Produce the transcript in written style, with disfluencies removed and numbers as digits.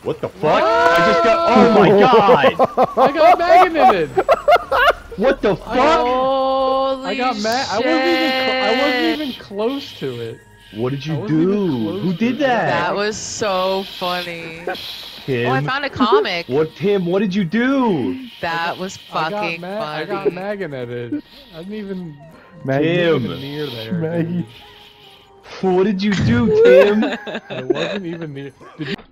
What the fuck? I just got. Oh my god! I got magneted. What the fuck? Holy I got mad. I wasn't even close to it. What did you do? Who did that? That was so funny. Tim. Oh, I found a comic. What, Tim? What did you do? That was fucking funny. I got magneted. I didn't even. Tim. Even near there. Maggie. What did you do, Tim? It wasn't even near. Did you?